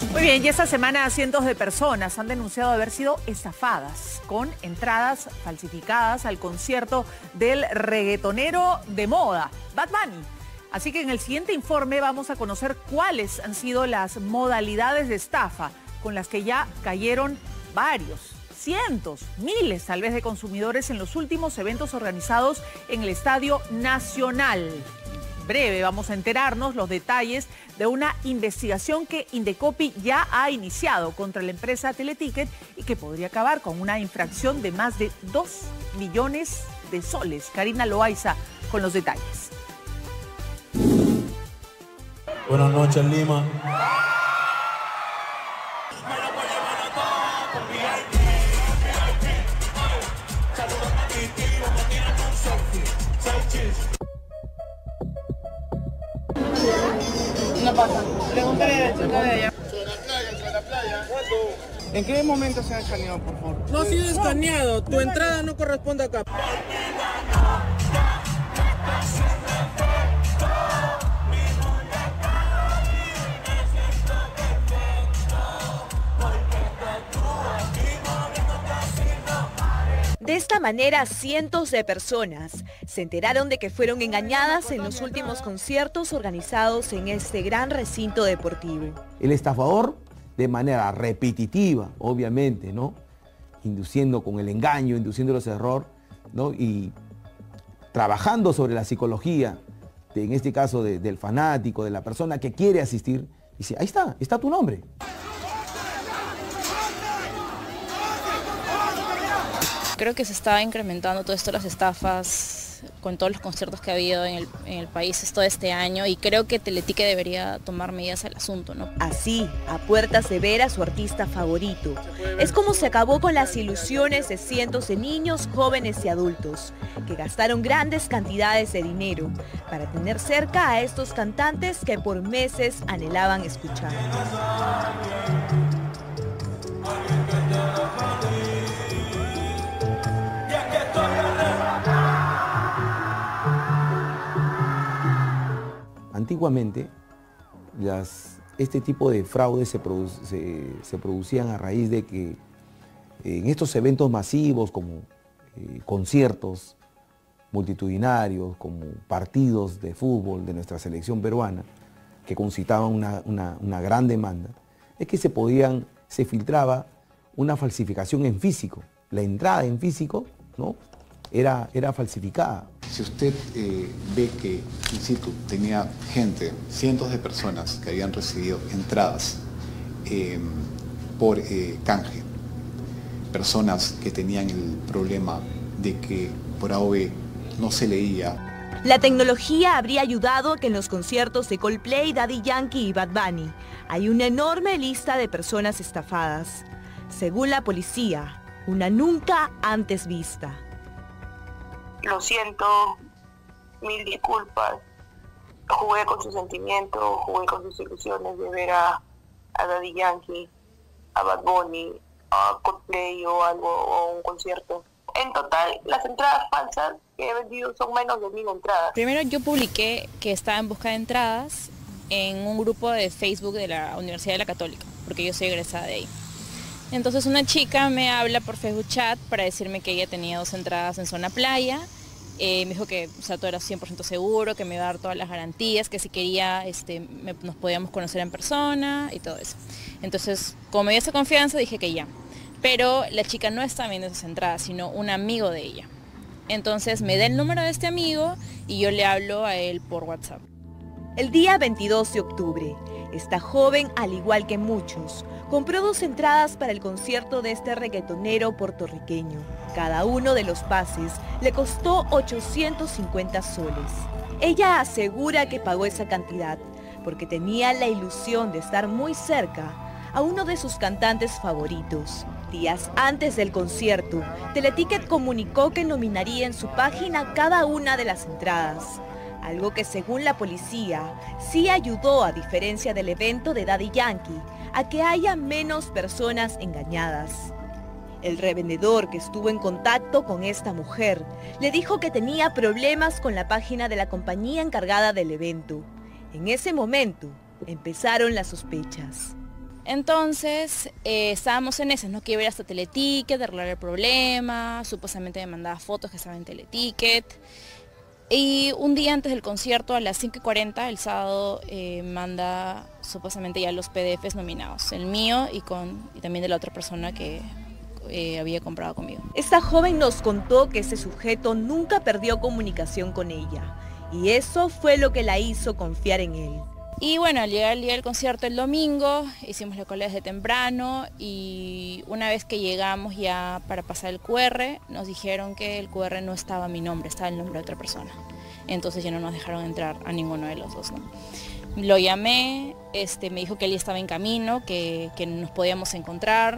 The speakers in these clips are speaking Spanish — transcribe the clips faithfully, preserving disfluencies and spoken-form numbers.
Muy bien, y esta semana cientos de personas han denunciado haber sido estafadas con entradas falsificadas al concierto del reggaetonero de moda, Bad Bunny. Así que en el siguiente informe vamos a conocer cuáles han sido las modalidades de estafa con las que ya cayeron varios, cientos, miles tal vez de consumidores en los últimos eventos organizados en el Estadio Nacional. Breve vamos a enterarnos los detalles de una investigación que Indecopi ya ha iniciado contra la empresa Teleticket y que podría acabar con una infracción de más de dos millones de soles. Karina Loaiza con los detalles. Buenas noches, Lima. No pasa. Pregúntale al chico de allá. Sobre la playa, sobre la playa. ¿En qué momento se ha escaneado, por favor? No ha sido escaneado. Tu entrada no corresponde acá. De esta manera, cientos de personas se enteraron de que fueron engañadas en los últimos conciertos organizados en este gran recinto deportivo. El estafador, de manera repetitiva, obviamente, ¿no? Induciendo con el engaño, induciendo los errores, ¿no? Y trabajando sobre la psicología, de, en este caso de, del fanático, de la persona que quiere asistir, dice, ahí está, está tu nombre. Creo que se está incrementando todo esto, las estafas, con todos los conciertos que ha habido en el, en el país todo este año, y creo que Teleticket debería tomar medidas al asunto, ¿no? Así, a puertas de ver a su artista favorito, es como se acabó con las ilusiones de cientos de niños, jóvenes y adultos, que gastaron grandes cantidades de dinero para tener cerca a estos cantantes que por meses anhelaban escuchar. Antiguamente, las, este tipo de fraudes se, produ se, se producían a raíz de que en estos eventos masivos como eh, conciertos multitudinarios, como partidos de fútbol de nuestra selección peruana, que concitaban una, una, una gran demanda, es que se podían, se filtraba una falsificación en físico. La entrada en físico, ¿no? Era, era falsificada. Si usted eh, ve que in situ tenía gente, cientos de personas que habían recibido entradas eh, por eh, canje, personas que tenían el problema de que por A o B no se leía. La tecnología habría ayudado a que en los conciertos de Coldplay, Daddy Yankee y Bad Bunny hay una enorme lista de personas estafadas. Según la policía, una nunca antes vista. Lo siento, mil disculpas. Jugué con sus sentimientos, jugué con sus ilusiones de ver a, a Daddy Yankee, a Bad Bunny, a Coldplay o algo, o un concierto. En total, las entradas falsas que he vendido son menos de mil entradas. Primero yo publiqué que estaba en busca de entradas en un grupo de Facebook de la Universidad de la Católica, porque yo soy egresada de ahí. Entonces una chica me habla por Facebook Chat para decirme que ella tenía dos entradas en zona playa. Eh, me dijo que o sea, todo era cien por ciento seguro, que me iba a dar todas las garantías, que si quería este, me, nos podíamos conocer en persona y todo eso. Entonces, como me dio esa confianza, dije que ya. Pero la chica no estaba viendo esas entradas, sino un amigo de ella. Entonces me da el número de este amigo y yo le hablo a él por WhatsApp. El día veintidós de octubre, esta joven, al igual que muchos, compró dos entradas para el concierto de este reggaetonero puertorriqueño. Cada uno de los pases le costó ochocientos cincuenta soles. Ella asegura que pagó esa cantidad porque tenía la ilusión de estar muy cerca a uno de sus cantantes favoritos. Días antes del concierto, Teleticket comunicó que nominaría en su página cada una de las entradas. Algo que según la policía sí ayudó, a diferencia del evento de Daddy Yankee, a que haya menos personas engañadas. El revendedor que estuvo en contacto con esta mujer le dijo que tenía problemas con la página de la compañía encargada del evento. En ese momento empezaron las sospechas. Entonces, eh, estábamos en esas, ¿no? Que iba a ir hasta Teleticket, de arreglar el problema, supuestamente me mandaba fotos que estaban en Teleticket. Y un día antes del concierto, a las cinco y cuarenta, el sábado, eh, manda supuestamente ya los P D Fs nominados, el mío y, con, y también de la otra persona que eh, había comprado conmigo. Esta joven nos contó que ese sujeto nunca perdió comunicación con ella, y eso fue lo que la hizo confiar en él. Y bueno, al llegar el día del concierto el domingo, hicimos la cola desde temprano y una vez que llegamos ya para pasar el Q R, nos dijeron que el Q R no estaba mi nombre, estaba el nombre de otra persona. Entonces ya no nos dejaron entrar a ninguno de los dos, ¿no? Lo llamé, este, me dijo que él ya estaba en camino, que, que nos podíamos encontrar,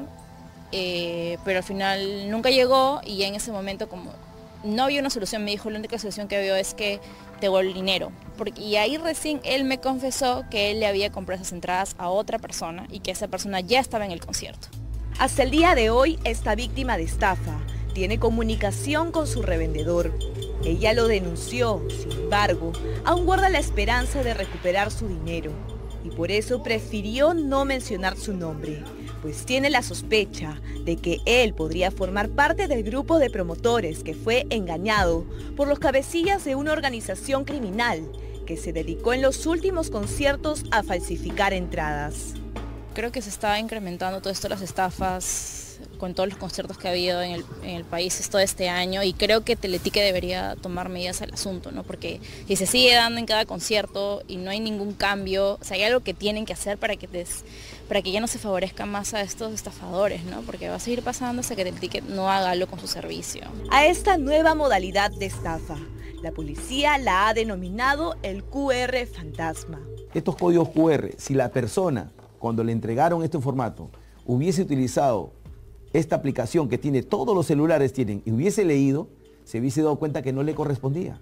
eh, pero al final nunca llegó y ya en ese momento como no había una solución, me dijo la única solución que veo es que te devuelvo el dinero. Porque, y ahí recién él me confesó que él le había comprado esas entradas a otra persona y que esa persona ya estaba en el concierto. Hasta el día de hoy, esta víctima de estafa tiene comunicación con su revendedor. Ella lo denunció, sin embargo, aún guarda la esperanza de recuperar su dinero. Y por eso prefirió no mencionar su nombre, pues tiene la sospecha de que él podría formar parte del grupo de promotores que fue engañado por los cabecillas de una organización criminal que se dedicó en los últimos conciertos a falsificar entradas. Creo que se está incrementando todo esto, las estafas, con todos los conciertos que ha habido en el, en el país todo este año, y creo que Teleticket debería tomar medidas al asunto, ¿no? Porque si se sigue dando en cada concierto y no hay ningún cambio, o sea, hay algo que tienen que hacer para que, te, para que ya no se favorezca más a estos estafadores, ¿no? Porque va a seguir pasando hasta que Teleticket no haga algo con su servicio. A esta nueva modalidad de estafa, la policía la ha denominado el Q R fantasma. Estos códigos Q R, si la persona, cuando le entregaron este formato, hubiese utilizado esta aplicación que tiene, todos los celulares tienen, y hubiese leído, se hubiese dado cuenta que no le correspondía,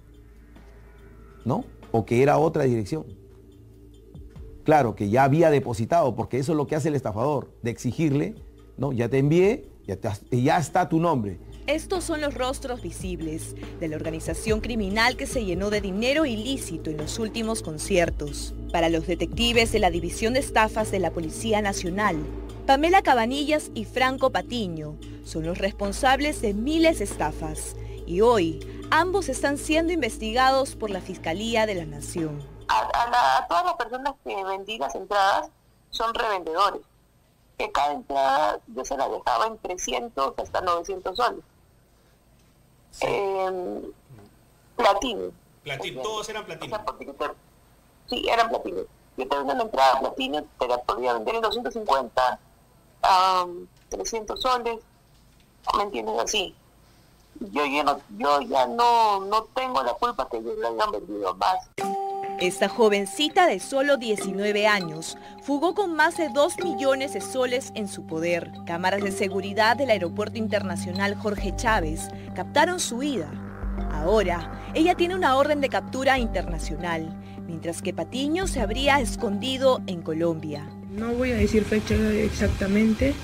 ¿no? O que era otra dirección. Claro, que ya había depositado, porque eso es lo que hace el estafador, de exigirle, ¿no? Ya te envié, ya, te, ya está tu nombre. Estos son los rostros visibles de la organización criminal que se llenó de dinero ilícito en los últimos conciertos. Para los detectives de la División de Estafas de la Policía Nacional, Pamela Cabanillas y Franco Patiño son los responsables de miles de estafas y hoy ambos están siendo investigados por la Fiscalía de la Nación. A, a, la, a todas las personas que vendí las entradas son revendedores, que cada entrada yo se la dejaba en trescientos hasta novecientos soles. Sí. Eh, platino. Platino, todos eran platino. O sea, te, sí, eran platino. Yo te vendo una entrada platino, te la podía vender en doscientos cincuenta, um, trescientos soles, ¿me entiendes? Así. Yo, yo, no, yo ya no, no tengo la culpa que ellos le hayan vendido más. Esta jovencita de solo diecinueve años fugó con más de dos millones de soles en su poder. Cámaras de seguridad del Aeropuerto Internacional Jorge Chávez captaron su huida. Ahora, ella tiene una orden de captura internacional, mientras que Patiño se habría escondido en Colombia. No voy a decir fecha exactamente,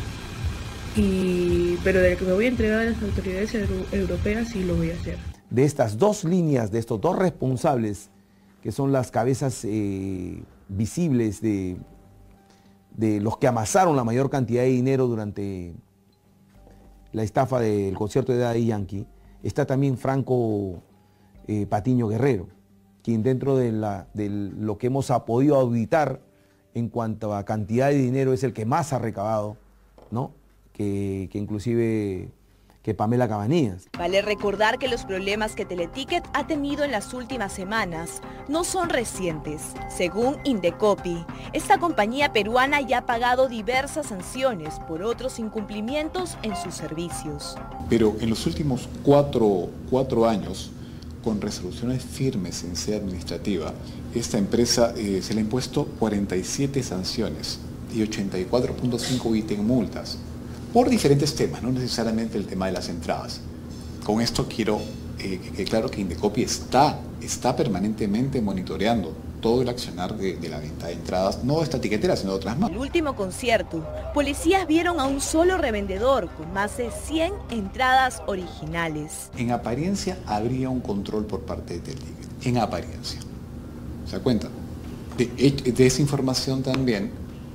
y, pero de que me voy a entregar a las autoridades europeas sí lo voy a hacer. De estas dos líneas, de estos dos responsables, que son las cabezas eh, visibles de, de los que amasaron la mayor cantidad de dinero durante la estafa del concierto de Daddy Yankee, está también Franco eh, Patiño Guerrero, quien dentro de, la, de lo que hemos podido auditar en cuanto a cantidad de dinero es el que más ha recabado, ¿no? Que, que inclusive que Pamela Cabanillas. Vale recordar que los problemas que Teleticket ha tenido en las últimas semanas no son recientes. Según Indecopi, esta compañía peruana ya ha pagado diversas sanciones por otros incumplimientos en sus servicios. Pero en los últimos cuatro, cuatro años, con resoluciones firmes en sede administrativa, esta empresa eh, se le ha impuesto cuarenta y siete sanciones y ochenta y cuatro punto cinco ítem multas, por diferentes temas, no necesariamente el tema de las entradas. Con esto quiero eh, que quede claro que Indecopi está, está permanentemente monitoreando todo el accionar de, de la venta de entradas, no de esta tiquetera, sino de otras más. En el último concierto, policías vieron a un solo revendedor con más de cien entradas originales. En apariencia habría un control por parte de Teleticket, en apariencia. ¿Se da cuenta? De, de esa información también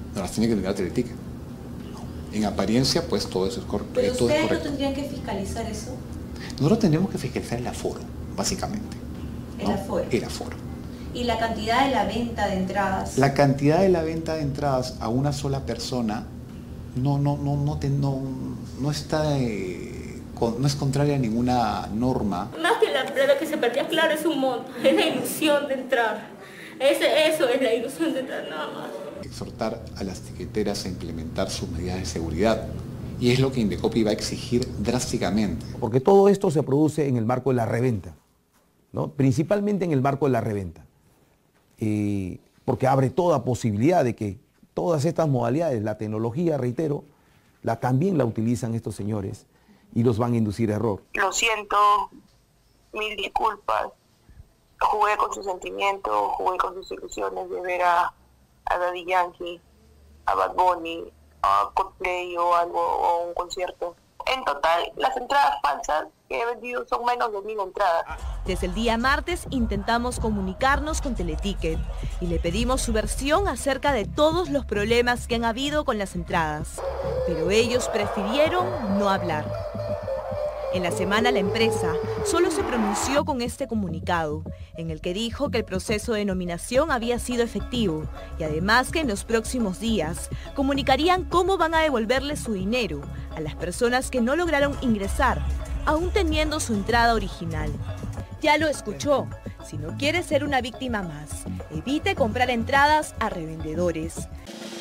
no las tiene que entregar Teleticket. En apariencia, pues todo eso es, cor ¿Pero todo es ustedes correcto. no tendrían que fiscalizar eso? Nosotros tendríamos que fiscalizar el aforo, básicamente. El ¿no? aforo. El aforo. ¿Y la cantidad de la venta de entradas? La cantidad de la venta de entradas a una sola persona no, no, no, no, te, no, no está, eh, con, no es contraria a ninguna norma. Más que la plata que se perdía, claro, es un monto, es la ilusión de entrar. Ese, eso es la ilusión de entrar, nada más. Exhortar a las tiqueteras a implementar sus medidas de seguridad. Y es lo que Indecopi va a exigir drásticamente. Porque todo esto se produce en el marco de la reventa, ¿no? Principalmente en el marco de la reventa. Eh, porque abre toda posibilidad de que todas estas modalidades, la tecnología, reitero, la, también la utilizan estos señores y los van a inducir a error. Lo siento, mil disculpas. Jugué con sus sentimientos, jugué con sus ilusiones de ver a, a Daddy Yankee, a Bad Bunny, a Coldplay o algo, o un concierto. En total, las entradas falsas que he vendido son menos de mil entradas. Desde el día martes intentamos comunicarnos con Teleticket y le pedimos su versión acerca de todos los problemas que han habido con las entradas, pero ellos prefirieron no hablar. En la semana la empresa solo se pronunció con este comunicado, en el que dijo que el proceso de nominación había sido efectivo y además que en los próximos días comunicarían cómo van a devolverle su dinero a las personas que no lograron ingresar, aún teniendo su entrada original. Ya lo escuchó, si no quiere ser una víctima más, evite comprar entradas a revendedores.